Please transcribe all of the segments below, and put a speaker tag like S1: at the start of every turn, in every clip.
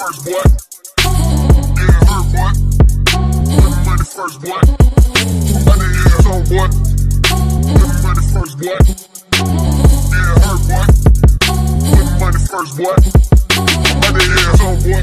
S1: first, boy. Yeah, hurt, boy. Everybody first, boy. Money in his own, boy. Everybody first, boy. Yeah, hurt, boy. Everybody first, boy. Money in his own, boy.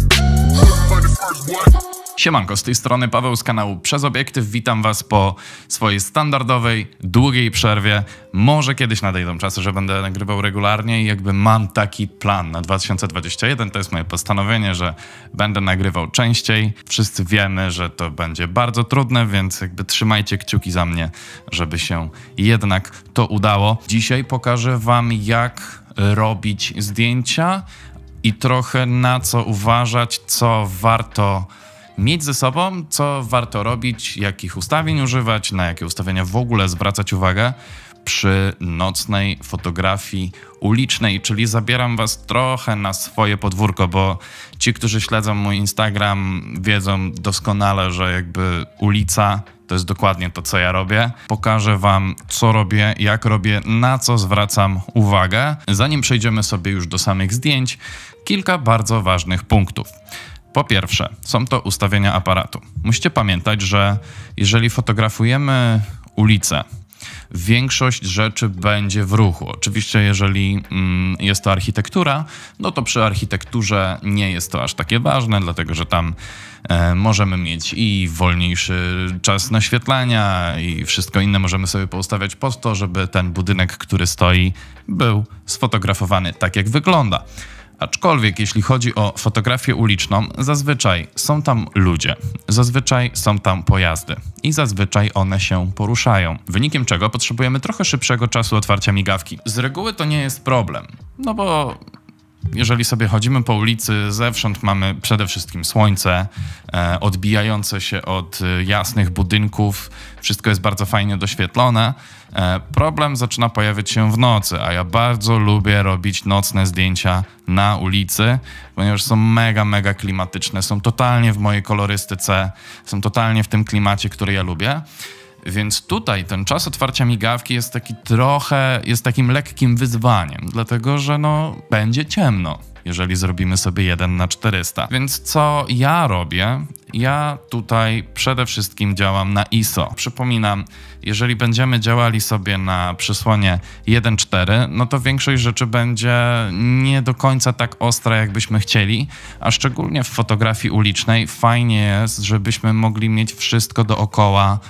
S1: Everybody first, boy.
S2: Siemanko, z tej strony Paweł z kanału Przez Obiektyw. Witam was po swojej standardowej, długiej przerwie. Może kiedyś nadejdą czasy, że będę nagrywał regularnie i jakby mam taki plan na 2021. To jest moje postanowienie, że będę nagrywał częściej. Wszyscy wiemy, że to będzie bardzo trudne, więc jakby trzymajcie kciuki za mnie, żeby się jednak to udało. Dzisiaj pokażę wam, jak robić zdjęcia i trochę na co uważać, co warto mieć ze sobą, co warto robić, jakich ustawień używać, na jakie ustawienia w ogóle zwracać uwagę przy nocnej fotografii ulicznej, czyli zabieram was trochę na swoje podwórko, bo ci, którzy śledzą mój Instagram, wiedzą doskonale, że jakby ulica to jest dokładnie to, co ja robię. Pokażę wam, co robię, jak robię, na co zwracam uwagę. Zanim przejdziemy sobie już do samych zdjęć, kilka bardzo ważnych punktów. Po pierwsze, są to ustawienia aparatu. Musicie pamiętać, że jeżeli fotografujemy ulicę, większość rzeczy będzie w ruchu. Oczywiście, jeżeli jest to architektura, no to przy architekturze nie jest to aż takie ważne, dlatego że tam możemy mieć i wolniejszy czas naświetlania i wszystko inne możemy sobie poustawiać po to, żeby ten budynek, który stoi, był sfotografowany tak, jak wygląda. Aczkolwiek jeśli chodzi o fotografię uliczną, zazwyczaj są tam ludzie, zazwyczaj są tam pojazdy i zazwyczaj one się poruszają. Wynikiem czego potrzebujemy trochę szybszego czasu otwarcia migawki. Z reguły to nie jest problem, no bo jeżeli sobie chodzimy po ulicy, zewsząd mamy przede wszystkim słońce odbijające się od jasnych budynków, wszystko jest bardzo fajnie doświetlone. Problem zaczyna pojawiać się w nocy, a ja bardzo lubię robić nocne zdjęcia na ulicy, ponieważ są mega klimatyczne, są totalnie w mojej kolorystyce, są totalnie w tym klimacie, który ja lubię. Więc tutaj ten czas otwarcia migawki jest taki trochę, jest takim lekkim wyzwaniem, dlatego że no będzie ciemno, jeżeli zrobimy sobie 1:400. Więc co ja robię? Ja tutaj przede wszystkim działam na ISO. Przypominam, jeżeli będziemy działali sobie na przysłonie 1:4, no to większość rzeczy będzie nie do końca tak ostra, jakbyśmy chcieli, a szczególnie w fotografii ulicznej fajnie jest, żebyśmy mogli mieć wszystko dookoła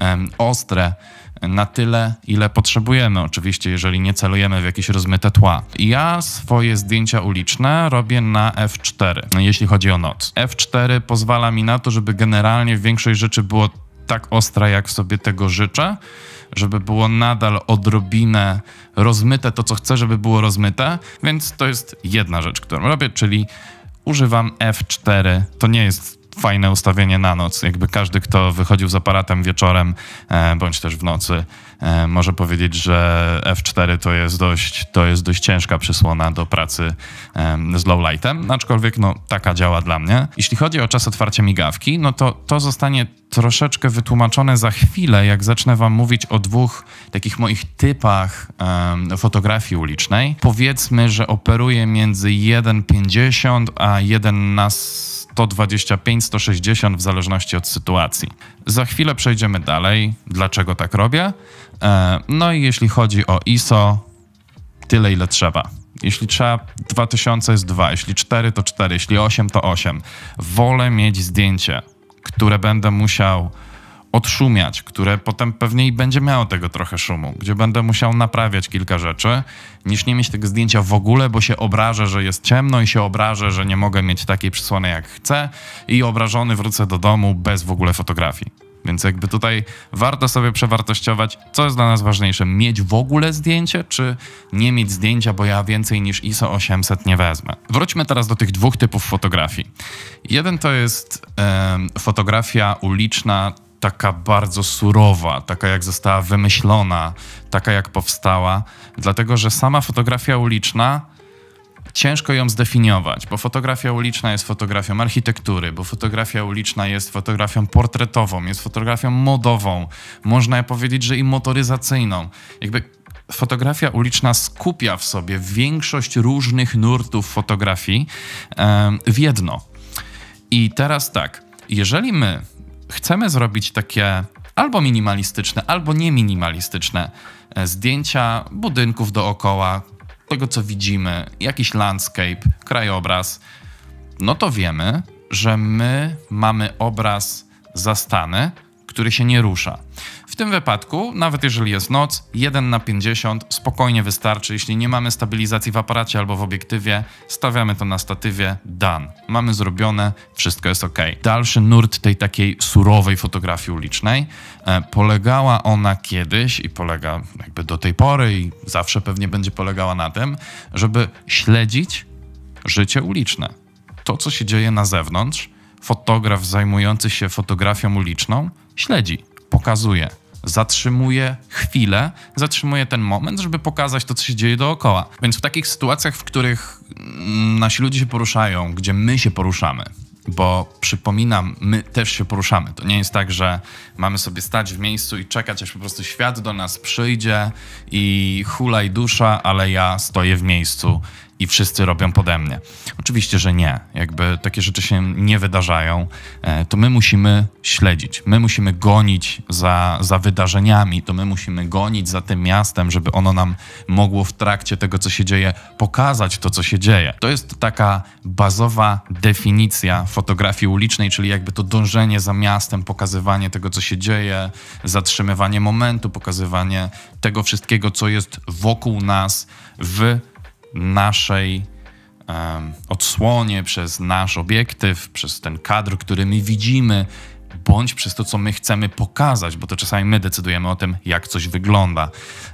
S2: ostre, na tyle, ile potrzebujemy. Oczywiście, jeżeli nie celujemy w jakieś rozmyte tła. Ja swoje zdjęcia uliczne robię na f4, jeśli chodzi o noc. F4 pozwala mi na to, żeby generalnie większość rzeczy było tak ostra, jak sobie tego życzę, żeby było nadal odrobinę rozmyte to, co chcę, żeby było rozmyte, więc to jest jedna rzecz, którą robię, czyli używam F4. To nie jest fajne ustawienie na noc. Jakby każdy, kto wychodził z aparatem wieczorem, bądź też w nocy, może powiedzieć, że F4 to jest dość ciężka przysłona do pracy z low lightem, aczkolwiek no, taka działa dla mnie. Jeśli chodzi o czas otwarcia migawki, no to zostanie troszeczkę wytłumaczone za chwilę, jak zacznę wam mówić o dwóch takich moich typach fotografii ulicznej. Powiedzmy, że operuję między 1:50 a 1:125-160 w zależności od sytuacji. Za chwilę przejdziemy dalej, dlaczego tak robię. No i jeśli chodzi o ISO, tyle ile trzeba. Jeśli trzeba 2000 jest 2, jeśli 4 to 4, jeśli 8 to 8. Wolę mieć zdjęcie, które będę musiał odszumiać, które potem pewnie i będzie miało tego trochę szumu, gdzie będę musiał naprawiać kilka rzeczy, niż nie mieć tego zdjęcia w ogóle, bo się obrażę, że jest ciemno i się obrażę, że nie mogę mieć takiej przysłony jak chcę i obrażony wrócę do domu bez w ogóle fotografii. Więc jakby tutaj warto sobie przewartościować, co jest dla nas ważniejsze, mieć w ogóle zdjęcie, czy nie mieć zdjęcia, bo ja więcej niż ISO 800 nie wezmę. Wróćmy teraz do tych dwóch typów fotografii. Jeden to jest fotografia uliczna, taka bardzo surowa, taka jak została wymyślona, taka jak powstała, dlatego że sama fotografia uliczna ciężko ją zdefiniować, bo fotografia uliczna jest fotografią architektury, bo fotografia uliczna jest fotografią portretową, jest fotografią modową, można powiedzieć, że i motoryzacyjną. Jakby fotografia uliczna skupia w sobie większość różnych nurtów fotografii w jedno. I teraz tak, jeżeli my chcemy zrobić takie albo minimalistyczne, albo nieminimalistyczne zdjęcia budynków dookoła, tego co widzimy, jakiś landscape, krajobraz, no to wiemy, że my mamy obraz zastany, który się nie rusza. W tym wypadku, nawet jeżeli jest noc, 1:50 spokojnie wystarczy. Jeśli nie mamy stabilizacji w aparacie albo w obiektywie, stawiamy to na statywie, done. Mamy zrobione, wszystko jest ok. Dalszy nurt tej takiej surowej fotografii ulicznej, polegała ona kiedyś i polega jakby do tej pory i zawsze pewnie będzie polegała na tym, żeby śledzić życie uliczne. To, co się dzieje na zewnątrz, fotograf zajmujący się fotografią uliczną śledzi, pokazuje, zatrzymuje chwilę, zatrzymuje ten moment, żeby pokazać to, co się dzieje dookoła. Więc w takich sytuacjach, w których nasi ludzie się poruszają, gdzie my się poruszamy, bo przypominam, my też się poruszamy. To nie jest tak, że mamy sobie stać w miejscu i czekać, aż po prostu świat do nas przyjdzie i hulaj dusza, ale ja stoję w miejscu i wszyscy robią pode mnie. Oczywiście, że nie. Jakby takie rzeczy się nie wydarzają. To my musimy śledzić. My musimy gonić za wydarzeniami. To my musimy gonić za tym miastem, żeby ono nam mogło w trakcie tego, co się dzieje, pokazać to, co się dzieje. To jest taka bazowa definicja fotografii ulicznej, czyli jakby to dążenie za miastem, pokazywanie tego, co się dzieje, zatrzymywanie momentu, pokazywanie tego wszystkiego, co jest wokół nas w naszej odsłonie, przez nasz obiektyw, przez ten kadr, który my widzimy, bądź przez to, co my chcemy pokazać, bo to czasami my decydujemy o tym, jak coś wygląda.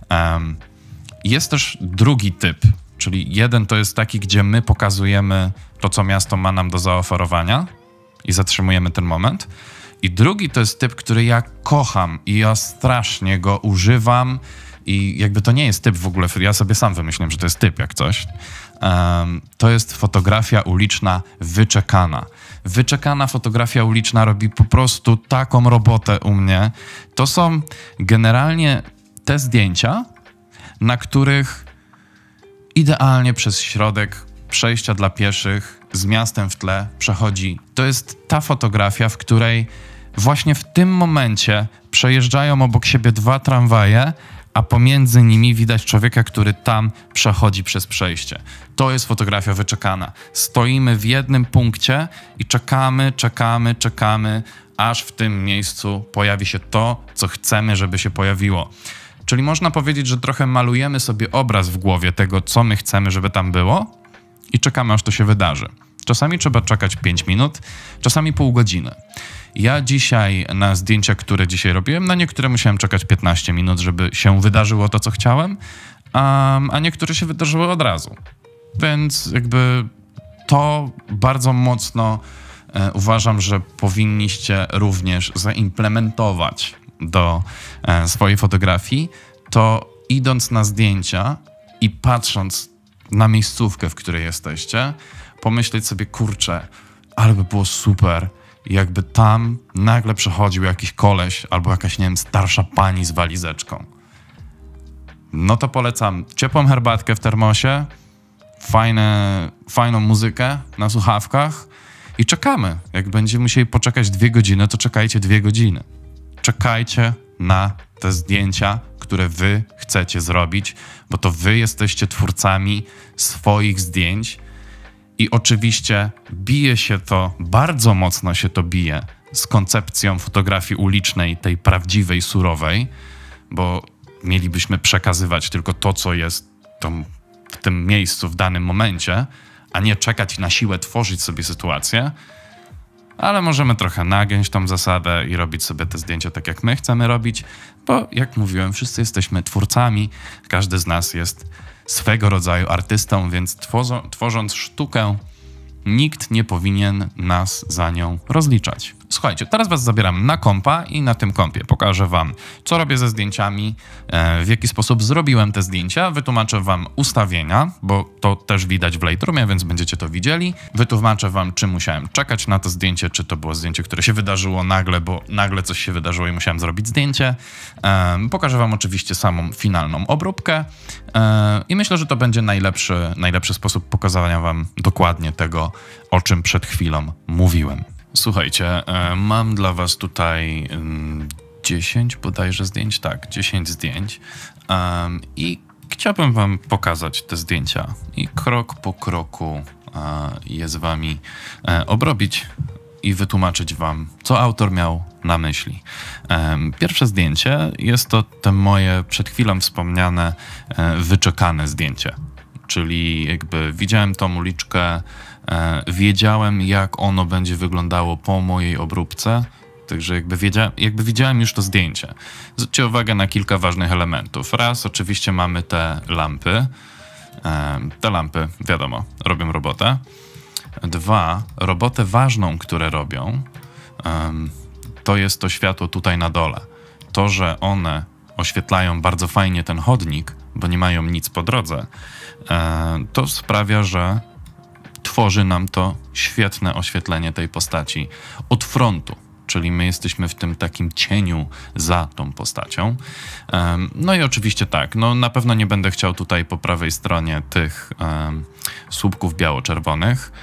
S2: Jest też drugi typ, czyli jeden to jest taki, gdzie my pokazujemy to, co miasto ma nam do zaoferowania i zatrzymujemy ten moment. I drugi to jest typ, który ja kocham i ja strasznie go używam. I jakby to nie jest typ w ogóle, ja sobie sam wymyśliłem, że to jest typ jak coś. To jest fotografia uliczna wyczekana. Wyczekana fotografia uliczna robi po prostu taką robotę u mnie. To są generalnie te zdjęcia, na których idealnie przez środek przejścia dla pieszych z miastem w tle przechodzi. To jest ta fotografia, w której właśnie w tym momencie przejeżdżają obok siebie dwa tramwaje, a pomiędzy nimi widać człowieka, który tam przechodzi przez przejście. To jest fotografia wyczekana. Stoimy w jednym punkcie i czekamy, aż w tym miejscu pojawi się to, co chcemy, żeby się pojawiło. Czyli można powiedzieć, że trochę malujemy sobie obraz w głowie tego, co my chcemy, żeby tam było i czekamy, aż to się wydarzy. Czasami trzeba czekać 5 minut, czasami pół godziny. Ja dzisiaj na zdjęcia, które dzisiaj robiłem, na niektóre musiałem czekać 15 minut, żeby się wydarzyło to, co chciałem, a niektóre się wydarzyły od razu. Więc jakby to bardzo mocno uważam, że powinniście również zaimplementować do swojej fotografii, to idąc na zdjęcia i patrząc na miejscówkę, w której jesteście, pomyśleć sobie, kurczę, ale by było super, jakby tam nagle przechodził jakiś koleś albo jakaś, nie wiem, starsza pani z walizeczką. No to polecam ciepłą herbatkę w termosie, fajną muzykę na słuchawkach i czekamy. Jak będziemy musieli poczekać 2 godziny, to czekajcie 2 godziny. Czekajcie na te zdjęcia, które wy chcecie zrobić, bo to wy jesteście twórcami swoich zdjęć. I oczywiście bije się to, bardzo mocno się to bije z koncepcją fotografii ulicznej, tej prawdziwej, surowej, bo mielibyśmy przekazywać tylko to, co jest w tym miejscu, w danym momencie, a nie czekać na siłę, tworzyć sobie sytuację. Ale możemy trochę nagiąć tą zasadę i robić sobie te zdjęcia tak, jak my chcemy robić, bo jak mówiłem, wszyscy jesteśmy twórcami, każdy z nas jest swego rodzaju artystą, więc tworząc sztukę, nikt nie powinien nas za nią rozliczać. Słuchajcie, teraz was zabieram na kompa i na tym kompie pokażę wam, co robię ze zdjęciami, w jaki sposób zrobiłem te zdjęcia, wytłumaczę wam ustawienia, bo to też widać w Lightroomie, więc będziecie to widzieli. Wytłumaczę wam, czy musiałem czekać na to zdjęcie, czy to było zdjęcie, które się wydarzyło nagle, bo nagle coś się wydarzyło i musiałem zrobić zdjęcie. Pokażę wam oczywiście samą finalną obróbkę i myślę, że to będzie najlepszy sposób pokazania wam dokładnie tego, o czym przed chwilą mówiłem. Słuchajcie, mam dla was tutaj 10 bodajże zdjęć, tak, 10 zdjęć i chciałbym wam pokazać te zdjęcia i krok po kroku je z wami obrobić i wytłumaczyć wam, co autor miał na myśli. Pierwsze zdjęcie jest to te moje przed chwilą wspomniane wyczekane zdjęcie, czyli jakby widziałem tą uliczkę, wiedziałem, jak ono będzie wyglądało po mojej obróbce, także jakby widziałem już to zdjęcie. Zwróćcie uwagę na kilka ważnych elementów. Raz, oczywiście mamy te lampy. Te lampy, wiadomo, robią robotę. Dwa, robotę ważną, które robią, to jest to światło tutaj na dole. To, że one oświetlają bardzo fajnie ten chodnik, bo nie mają nic po drodze, to sprawia, że tworzy nam to świetne oświetlenie tej postaci od frontu, czyli my jesteśmy w tym takim cieniu za tą postacią. No i oczywiście tak, no na pewno nie będę chciał tutaj po prawej stronie tych słupków biało-czerwonych,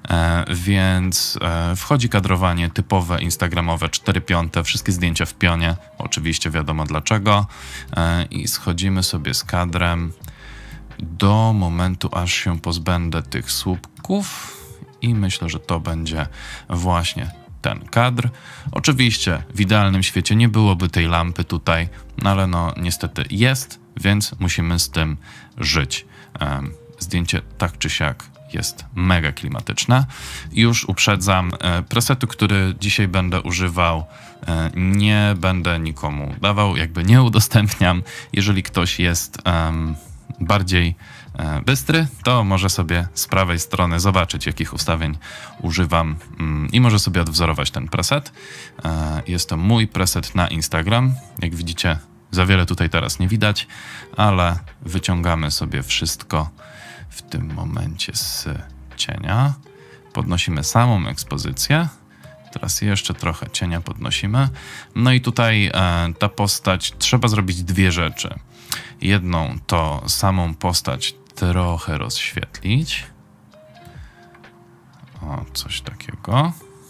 S2: więc wchodzi kadrowanie typowe, instagramowe, 4:5, wszystkie zdjęcia w pionie, oczywiście wiadomo dlaczego, i schodzimy sobie z kadrem do momentu, aż się pozbędę tych słupków i myślę, że to będzie właśnie ten kadr. Oczywiście w idealnym świecie nie byłoby tej lampy tutaj, no ale no niestety jest, więc musimy z tym żyć. Zdjęcie tak czy siak jest mega klimatyczne. Już uprzedzam, presetu, który dzisiaj będę używał, nie będę nikomu dawał, jakby nie udostępniam. Jeżeli ktoś jest bardziej bystry, to może sobie z prawej strony zobaczyć, jakich ustawień używam i może sobie odwzorować ten preset. Jest to mój preset na Instagram. Jak widzicie, za wiele tutaj teraz nie widać, ale wyciągamy sobie wszystko w tym momencie z cienia. Podnosimy samą ekspozycję. Teraz jeszcze trochę cienia podnosimy. No i tutaj ta postać, trzeba zrobić dwie rzeczy. Jedną to samą postać trochę rozświetlić. O, coś takiego.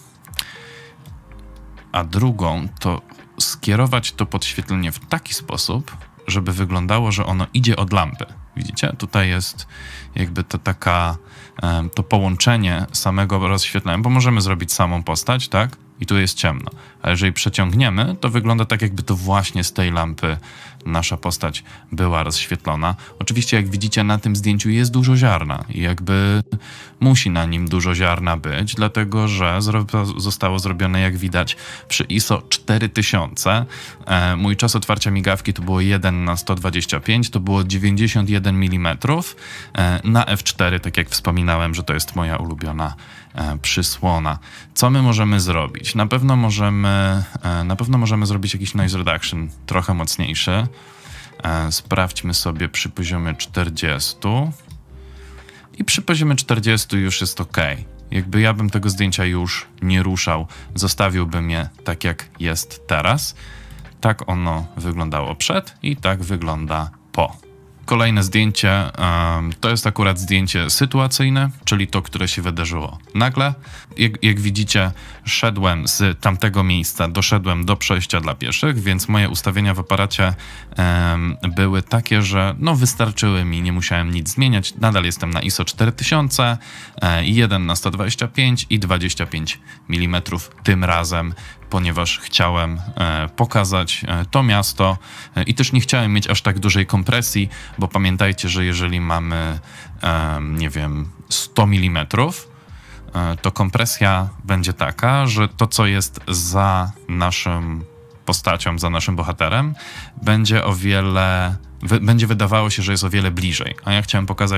S2: A drugą to skierować to podświetlenie w taki sposób, żeby wyglądało, że ono idzie od lampy. Widzicie? Tutaj jest jakby to połączenie samego rozświetlenia, bo możemy zrobić samą postać, tak? I tu jest ciemno. A jeżeli przeciągniemy, to wygląda tak, jakby to właśnie z tej lampy nasza postać była rozświetlona. Oczywiście, jak widzicie, na tym zdjęciu jest dużo ziarna i jakby musi na nim dużo ziarna być, dlatego że zostało zrobione, jak widać, przy ISO 4000. Mój czas otwarcia migawki to było 1:125, to było 91 mm. Na f4, tak jak wspominałem, że to jest moja ulubiona przysłona. Co my możemy zrobić? Na pewno możemy zrobić jakiś noise reduction trochę mocniejszy. Sprawdźmy sobie przy poziomie 40. I przy poziomie 40 już jest ok. Jakby ja bym tego zdjęcia już nie ruszał, zostawiłbym je tak, jak jest teraz. Tak ono wyglądało przed i tak wygląda po. Kolejne zdjęcie to jest akurat zdjęcie sytuacyjne, czyli to, które się wydarzyło nagle. Jak widzicie, szedłem z tamtego miejsca, doszedłem do przejścia dla pieszych, więc moje ustawienia w aparacie były takie, że no wystarczyły mi, nie musiałem nic zmieniać. Nadal jestem na ISO 4000, 1:125 i 25 mm tym razem, ponieważ chciałem pokazać to miasto i też nie chciałem mieć aż tak dużej kompresji, bo pamiętajcie, że jeżeli mamy, nie wiem, 100 mm, to kompresja będzie taka, że to, co jest za naszą postacią, za naszym bohaterem, będzie wydawało się, że jest o wiele bliżej. A ja chciałem pokazać, że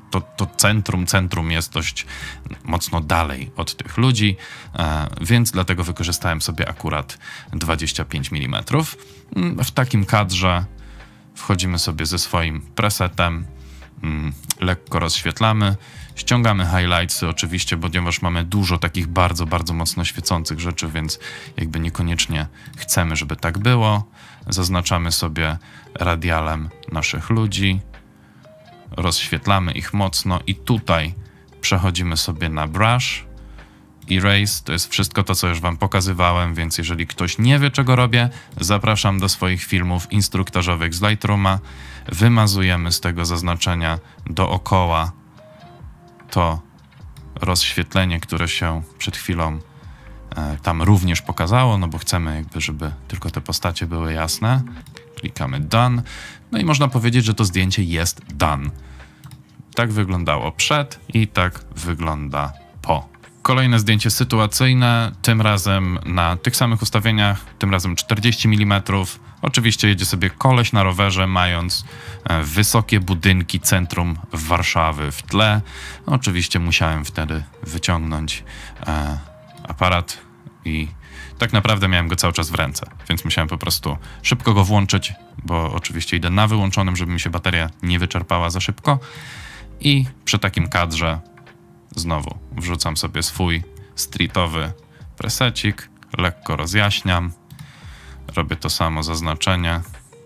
S2: to centrum jest dość mocno dalej od tych ludzi, więc dlatego wykorzystałem sobie akurat 25 mm. W takim kadrze wchodzimy sobie ze swoim presetem, lekko rozświetlamy, ściągamy highlightsy oczywiście, ponieważ mamy dużo takich bardzo, bardzo mocno świecących rzeczy, więc jakby niekoniecznie chcemy, żeby tak było. Zaznaczamy sobie radialem naszych ludzi, rozświetlamy ich mocno i tutaj przechodzimy sobie na brush, erase, to jest wszystko to, co już wam pokazywałem, więc jeżeli ktoś nie wie, czego robię, zapraszam do swoich filmów instruktażowych z Lightrooma. Wymazujemy z tego zaznaczenia dookoła to rozświetlenie, które się przed chwilą tam również pokazało, no bo chcemy jakby, żeby tylko te postacie były jasne. Klikamy Done. No i można powiedzieć, że to zdjęcie jest done. Tak wyglądało przed i tak wygląda po. Kolejne zdjęcie sytuacyjne, tym razem na tych samych ustawieniach, tym razem 40 mm. Oczywiście jedzie sobie koleś na rowerze, mając wysokie budynki centrum Warszawy w tle. Oczywiście musiałem wtedy wyciągnąć aparat i tak naprawdę miałem go cały czas w ręce, więc musiałem po prostu szybko go włączyć, bo oczywiście idę na wyłączonym, żeby mi się bateria nie wyczerpała za szybko. I przy takim kadrze znowu wrzucam sobie swój streetowy presecik, lekko rozjaśniam, robię to samo zaznaczenie,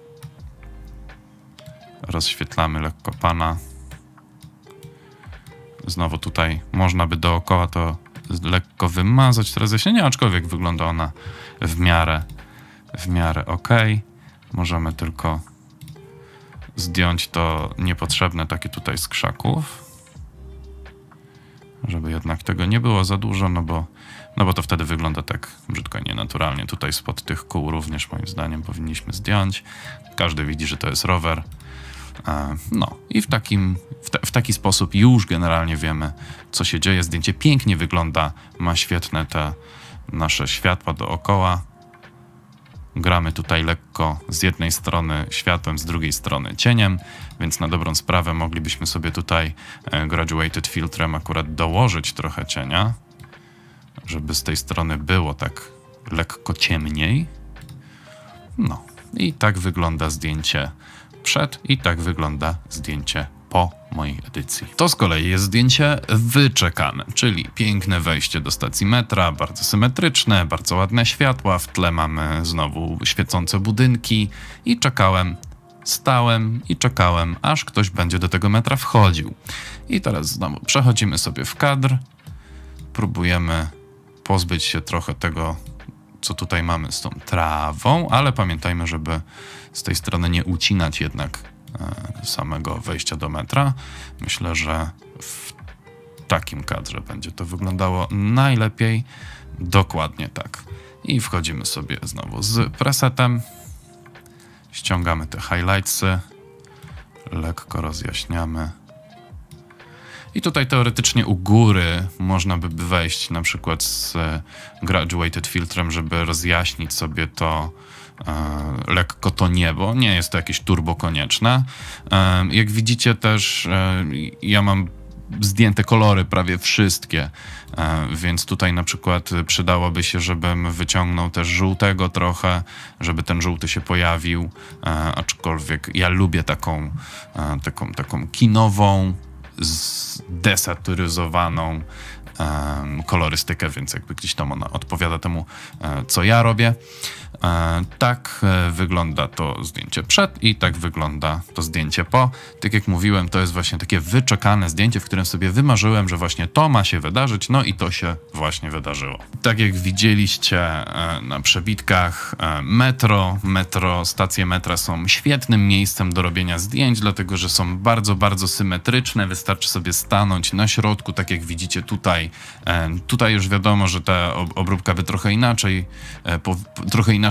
S2: rozświetlamy lekko pana. Znowu tutaj można by dookoła to lekko wymazać to rozjaśnienie, aczkolwiek wygląda ona w miarę ok. Możemy tylko zdjąć to niepotrzebne takie tutaj z krzaków, żeby jednak tego nie było za dużo, no bo to wtedy wygląda tak brzydko i nienaturalnie. Tutaj spod tych kół również moim zdaniem powinniśmy zdjąć. Każdy widzi, że to jest rower. No i w taki sposób już generalnie wiemy, co się dzieje. Zdjęcie pięknie wygląda, ma świetne te nasze światła dookoła. Gramy tutaj lekko z jednej strony światłem, z drugiej strony cieniem, więc na dobrą sprawę moglibyśmy sobie tutaj graduated filtrem akurat dołożyć trochę cienia, żeby z tej strony było tak lekko ciemniej. No i tak wygląda zdjęcie przed i tak wygląda zdjęcie po mojej edycji. To z kolei jest zdjęcie wyczekane, czyli piękne wejście do stacji metra, bardzo symetryczne, bardzo ładne światła, w tle mamy znowu świecące budynki i stałem i czekałem, aż ktoś będzie do tego metra wchodził. I teraz znowu przechodzimy sobie w kadr, próbujemy pozbyć się trochę tego, co tutaj mamy z tą trawą, ale pamiętajmy, żeby z tej strony nie ucinać jednak samego wejścia do metra. Myślę, że w takim kadrze będzie to wyglądało najlepiej. Dokładnie tak. I wchodzimy sobie znowu z presetem. Ściągamy te highlightsy. Lekko rozjaśniamy. I tutaj teoretycznie u góry można by wejść na przykład z graduated filtrem, żeby rozjaśnić sobie to lekko to niebo. Nie jest to jakieś turbo konieczne. Jak widzicie też ja mam zdjęte kolory prawie wszystkie, więc tutaj na przykład przydałoby się, żebym wyciągnął też żółtego trochę, żeby ten żółty się pojawił, aczkolwiek ja lubię taką kinową, zdesaturyzowaną kolorystykę, więc jakby gdzieś tam ona odpowiada temu, co ja robię. Tak wygląda to zdjęcie przed i tak wygląda to zdjęcie po. Tak jak mówiłem, to jest właśnie takie wyczekane zdjęcie, w którym sobie wymarzyłem, że właśnie to ma się wydarzyć, no i to się właśnie wydarzyło. Tak jak widzieliście na przebitkach, stacje metra są świetnym miejscem do robienia zdjęć, dlatego że są bardzo, bardzo symetryczne. Wystarczy sobie stanąć na środku, tak jak widzicie tutaj. Tutaj już wiadomo, że ta obróbka by trochę inaczej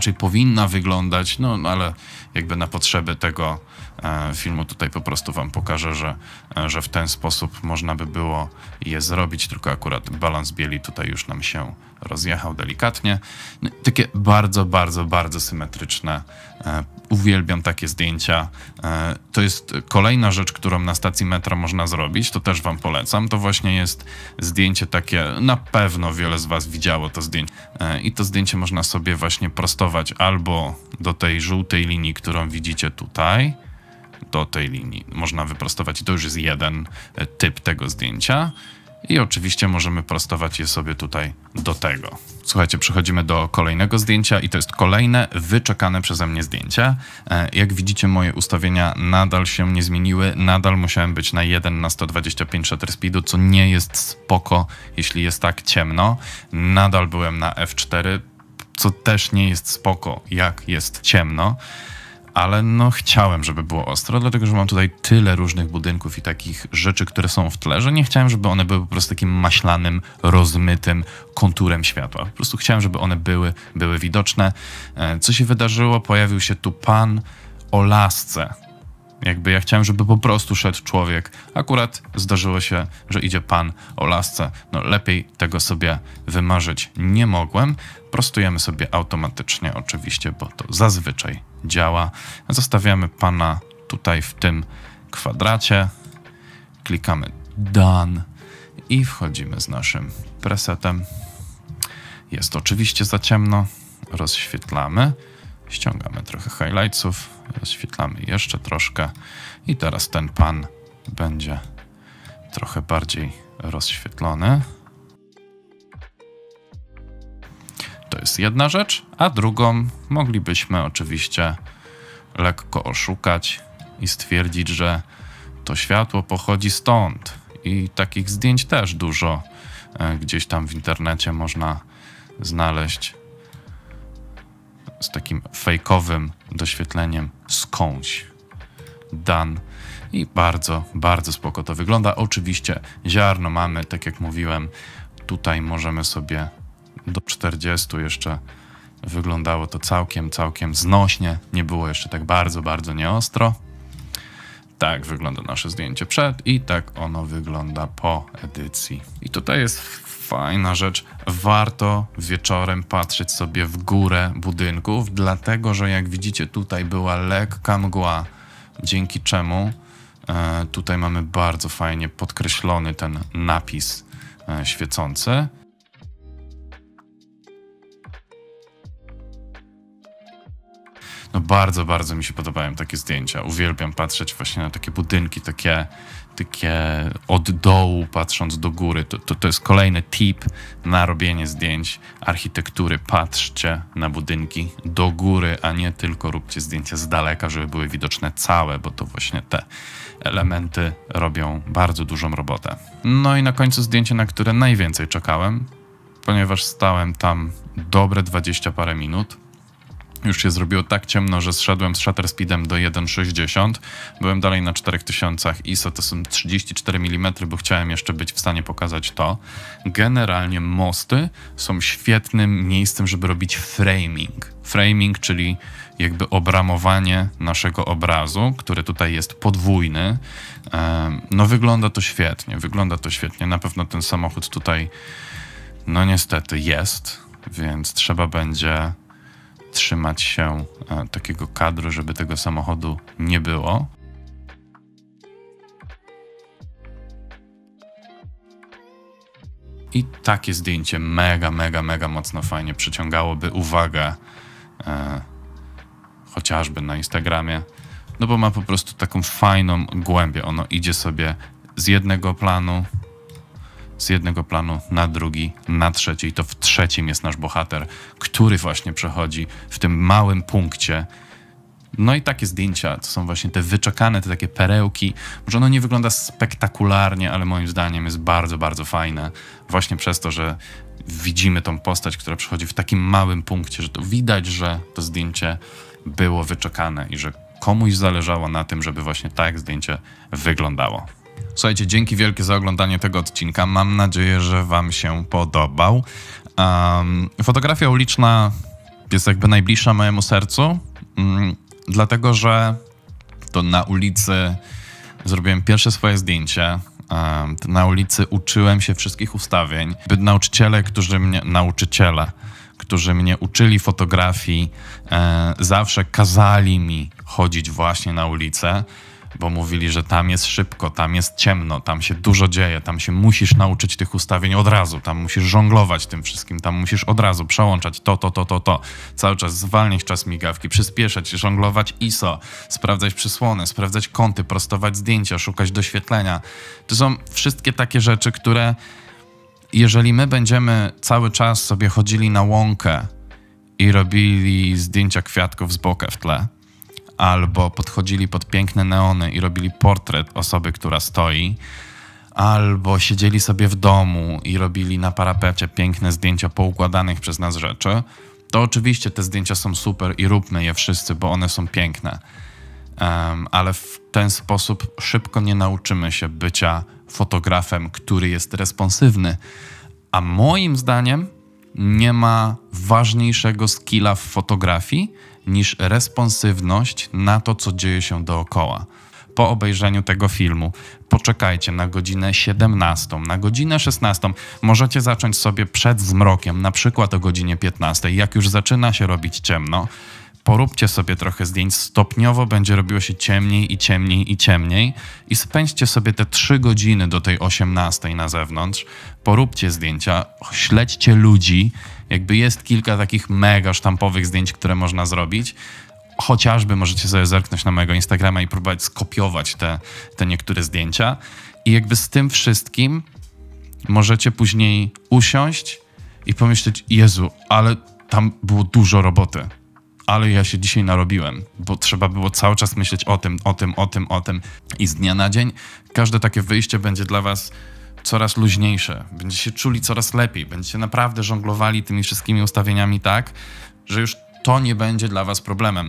S2: inaczej powinna wyglądać, no ale jakby na potrzeby tego filmu tutaj po prostu wam pokażę, że w ten sposób można by było je zrobić, tylko akurat balans bieli tutaj już nam się rozjechał delikatnie. No, takie bardzo, bardzo, bardzo symetryczne. Uwielbiam takie zdjęcia. To jest kolejna rzecz, którą na stacji metra można zrobić, to też wam polecam. To właśnie jest zdjęcie takie, na pewno wiele z was widziało to zdjęcie. I to zdjęcie można sobie właśnie prostować albo do tej żółtej linii, którą widzicie tutaj, do tej linii można wyprostować i to już jest jeden typ tego zdjęcia. I oczywiście możemy prostować je sobie tutaj do tego. Słuchajcie, przechodzimy do kolejnego zdjęcia i to jest kolejne wyczekane przeze mnie zdjęcie. Jak widzicie, moje ustawienia nadal się nie zmieniły. Nadal musiałem być na 1/125 shutter speedu, co nie jest spoko, jeśli jest tak ciemno. Nadal byłem na f4, co też nie jest spoko, jak jest ciemno. Ale no chciałem, żeby było ostro, dlatego że mam tutaj tyle różnych budynków i takich rzeczy, które są w tle, że nie chciałem, żeby one były po prostu takim maślanym, rozmytym konturem światła. Po prostu chciałem, żeby one były widoczne. Co się wydarzyło? Pojawił się tu pan o lasce. Jakby ja chciałem, żeby po prostu szedł człowiek. Akurat zdarzyło się, że idzie pan o lasce. No lepiej tego sobie wymarzyć nie mogłem. Prostujemy sobie automatycznie oczywiście, bo to zazwyczaj działa. Zostawiamy pana tutaj w tym kwadracie. Klikamy Done i wchodzimy z naszym presetem. Jest oczywiście za ciemno. Rozświetlamy. Ściągamy trochę highlightsów, rozświetlamy jeszcze troszkę i teraz ten pan będzie trochę bardziej rozświetlony. To jest jedna rzecz, a drugą moglibyśmy oczywiście lekko oszukać i stwierdzić, że to światło pochodzi stąd. I takich zdjęć też dużo gdzieś tam w internecie można znaleźć z takim fejkowym doświetleniem skądś. Done. I bardzo, bardzo spoko to wygląda. Oczywiście ziarno mamy, tak jak mówiłem, tutaj możemy sobie do 40 jeszcze wyglądało to całkiem znośnie. Nie było jeszcze tak bardzo, bardzo nieostro. Tak wygląda nasze zdjęcie przed i tak ono wygląda po edycji. I tutaj jest fajna rzecz. Warto wieczorem patrzeć sobie w górę budynków, dlatego że jak widzicie tutaj była lekka mgła, dzięki czemu tutaj mamy bardzo fajnie podkreślony ten napis świecący. No bardzo, bardzo mi się podobają takie zdjęcia. Uwielbiam patrzeć właśnie na takie budynki, takie od dołu patrząc do góry. To jest kolejny tip na robienie zdjęć architektury. Patrzcie na budynki do góry, a nie tylko róbcie zdjęcia z daleka, żeby były widoczne całe, bo to właśnie te elementy robią bardzo dużą robotę. No i na końcu zdjęcie, na które najwięcej czekałem, ponieważ stałem tam dobre 20 parę minut. Już się zrobiło tak ciemno, że zszedłem z shutter speedem do 1,60. Byłem dalej na 4000 ISO, to są 34 mm, bo chciałem jeszcze być w stanie pokazać to. Generalnie mosty są świetnym miejscem, żeby robić framing. Framing, czyli jakby obramowanie naszego obrazu, który tutaj jest podwójny. No wygląda to świetnie, Na pewno ten samochód tutaj, no niestety jest, więc trzeba będzie trzymać się takiego kadru, żeby tego samochodu nie było. I takie zdjęcie mega mocno fajnie przyciągałoby uwagę chociażby na Instagramie, no bo ma po prostu taką fajną głębię. Ono idzie sobie z jednego planu na drugi, na trzeci i to w trzecim jest nasz bohater, który właśnie przechodzi w tym małym punkcie. No i takie zdjęcia to są właśnie te wyczekane, te takie perełki. Może ono nie wygląda spektakularnie, ale moim zdaniem jest bardzo fajne. Właśnie przez to, że widzimy tą postać, która przechodzi w takim małym punkcie, że to widać, że to zdjęcie było wyczekane i że komuś zależało na tym, żeby właśnie tak zdjęcie wyglądało. Słuchajcie, dzięki wielkie za oglądanie tego odcinka. Mam nadzieję, że wam się podobał. Fotografia uliczna jest jakby najbliższa mojemu sercu, dlatego że to na ulicy zrobiłem pierwsze swoje zdjęcie. Na ulicy uczyłem się wszystkich ustawień. Nauczyciele, którzy mnie uczyli fotografii, zawsze kazali mi chodzić właśnie na ulicę, bo mówili, że tam jest szybko, tam jest ciemno, tam się dużo dzieje, tam się musisz nauczyć tych ustawień od razu, tam musisz żonglować tym wszystkim, tam musisz od razu przełączać to. Cały czas zwalniać czas migawki, przyspieszać, żonglować ISO, sprawdzać przysłony, sprawdzać kąty, prostować zdjęcia, szukać doświetlenia. To są wszystkie takie rzeczy, które jeżeli my będziemy cały czas sobie chodzili na łąkę i robili zdjęcia kwiatków z boku w tle, albo podchodzili pod piękne neony i robili portret osoby, która stoi, albo siedzieli sobie w domu i robili na parapecie piękne zdjęcia poukładanych przez nas rzeczy, to oczywiście te zdjęcia są super i róbmy je wszyscy, bo one są piękne. Ale w ten sposób szybko nie nauczymy się bycia fotografem, który jest responsywny. A moim zdaniem nie ma ważniejszego skilla w fotografii niż responsywność na to, co dzieje się dookoła. Po obejrzeniu tego filmu poczekajcie na godzinę 17, na godzinę 16. Możecie zacząć sobie przed zmrokiem, na przykład o godzinie 15. Jak już zaczyna się robić ciemno, poróbcie sobie trochę zdjęć, stopniowo będzie robiło się ciemniej i ciemniej i ciemniej i spędźcie sobie te 3 godziny do tej 18 na zewnątrz, poróbcie zdjęcia, śledźcie ludzi, jakby jest kilka takich mega sztampowych zdjęć, które można zrobić. Chociażby możecie sobie zerknąć na mojego Instagrama i próbować skopiować te niektóre zdjęcia i jakby z tym wszystkim możecie później usiąść i pomyśleć, Jezu, ale tam było dużo roboty. Ale ja się dzisiaj narobiłem, bo trzeba było cały czas myśleć o tym. I z dnia na dzień każde takie wyjście będzie dla was coraz luźniejsze. Będziecie się czuli coraz lepiej. Będziecie naprawdę żonglowali tymi wszystkimi ustawieniami tak, że już to nie będzie dla was problemem.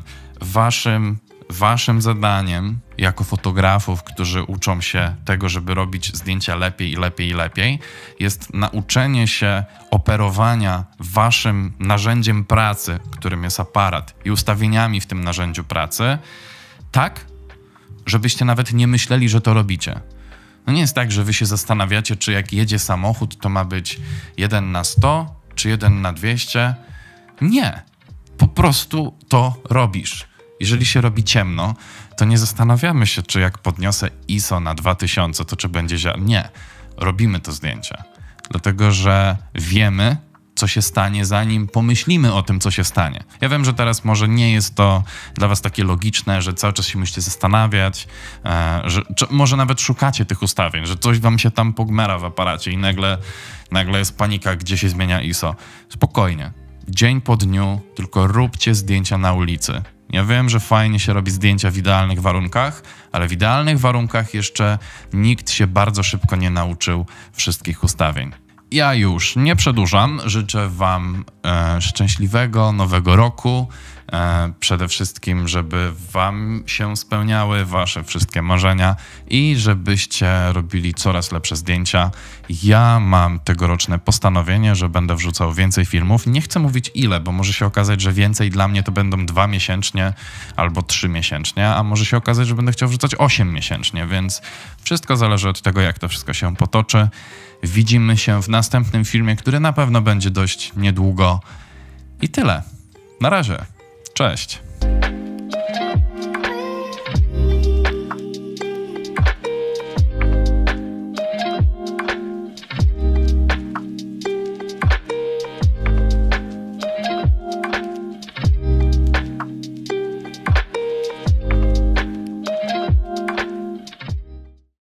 S2: Waszym zadaniem jako fotografów, którzy uczą się tego, żeby robić zdjęcia lepiej, jest nauczenie się operowania waszym narzędziem pracy, którym jest aparat, i ustawieniami w tym narzędziu pracy, tak, żebyście nawet nie myśleli, że to robicie. No nie jest tak, że wy się zastanawiacie, czy jak jedzie samochód, to ma być 1:100, czy 1:200. Nie. Po prostu to robisz. Jeżeli się robi ciemno, to nie zastanawiamy się, czy jak podniosę ISO na 2000, to czy będzie Nie. Robimy to zdjęcie. Dlatego, że wiemy, co się stanie, zanim pomyślimy o tym, co się stanie. Ja wiem, że teraz może nie jest to dla was takie logiczne, że cały czas się musicie zastanawiać, że może nawet szukacie tych ustawień, że coś wam się tam pogmera w aparacie i nagle jest panika, gdzie się zmienia ISO. Spokojnie. Dzień po dniu, tylko róbcie zdjęcia na ulicy. Ja wiem, że fajnie się robi zdjęcia w idealnych warunkach, ale w idealnych warunkach jeszcze nikt się bardzo szybko nie nauczył wszystkich ustawień. Ja już nie przedłużam. Życzę wam szczęśliwego nowego roku. Przede wszystkim, żeby wam się spełniały wasze wszystkie marzenia i żebyście robili coraz lepsze zdjęcia. Ja mam tegoroczne postanowienie, że będę wrzucał więcej filmów. Nie chcę mówić ile, bo może się okazać, że więcej dla mnie to będą 2 miesięcznie albo 3 miesięcznie, a może się okazać, że będę chciał wrzucać 8 miesięcznie, więc wszystko zależy od tego, jak to wszystko się potoczy. Widzimy się w następnym filmie, który na pewno będzie dość niedługo. I tyle. Na razie. Cześć.